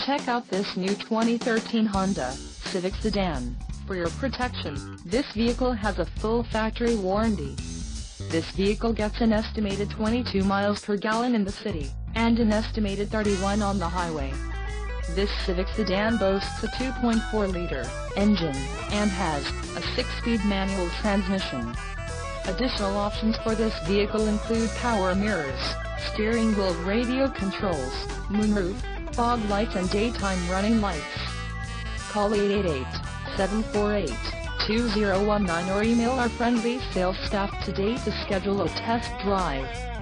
Check out this new 2013 Honda Civic sedan. For your protection, this vehicle has a full factory warranty. This vehicle gets an estimated 22 miles per gallon in the city, and an estimated 31 on the highway. This Civic sedan boasts a 2.4-liter engine, and has a 6-speed manual transmission. Additional options for this vehicle include power mirrors, steering wheel radio controls, moonroof, fog lights and daytime running lights. Call 888-748-2019 or email our friendly sales staff today to schedule a test drive.